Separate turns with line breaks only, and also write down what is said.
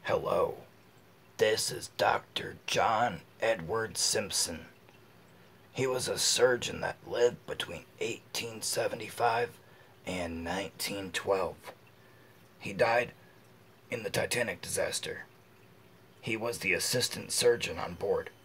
Hello, this is Dr. John Edward Simpson. He was a surgeon that lived between 1875 and 1912. He died in the Titanic disaster. He was the assistant surgeon on board.